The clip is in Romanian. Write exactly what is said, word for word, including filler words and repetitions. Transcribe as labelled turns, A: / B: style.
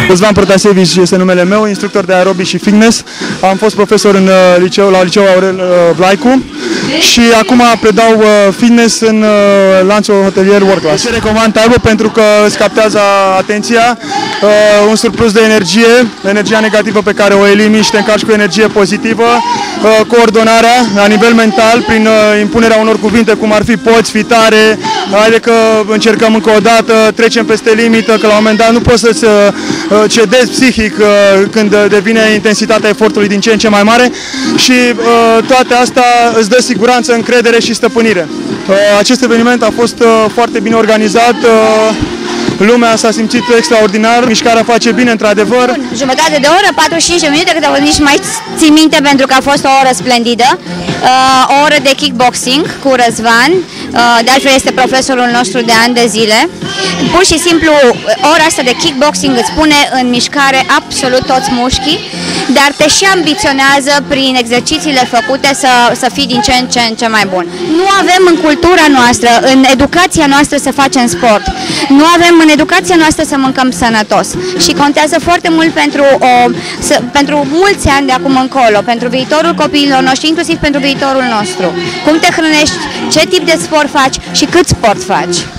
A: Răzvan Protasevici este numele meu, instructor de aerobic și fitness. Am fost profesor în liceu, la liceul Aurel Vlaicu și acum predau fitness în lanțul hotelier World Class. Ce recomand Taibo pentru că îți captează atenția, un surplus de energie, energia negativă pe care o elimini și te încarci cu energie pozitivă, coordonarea la nivel mental prin impunerea unor cuvinte cum ar fi poți, fi tare, haide că încercăm încă o dată, trecem peste limită, că la un moment dat nu poți să-ți cedezi psihic când devine intensitatea efortului din ce în ce mai mare și toate astea îți dă siguranță, încredere și stăpânire. Acest eveniment a fost foarte bine organizat. Lumea s-a simțit extraordinar, mișcarea face bine, într-adevăr.
B: Jumătate de oră, patruzeci și cinci de minute, câte nici mai țin minte pentru că a fost o oră splendidă. Uh, o oră de kickboxing cu Răzvan, uh, de altfel este profesorul nostru de ani de zile. Pur și simplu, ora asta de kickboxing îți pune în mișcare absolut toți mușchii, dar te și ambiționează prin exercițiile făcute să, să fii din ce în ce în ce mai bun. Nu avem în cultura noastră, în educația noastră să facem sport. Nu avem în educația noastră să mâncăm sănătos și contează foarte mult pentru, o, să, pentru mulți ani de acum încolo, pentru viitorul copiilor noștri, inclusiv pentru viitorul nostru. Cum te hrănești, ce tip de sport faci și cât sport faci.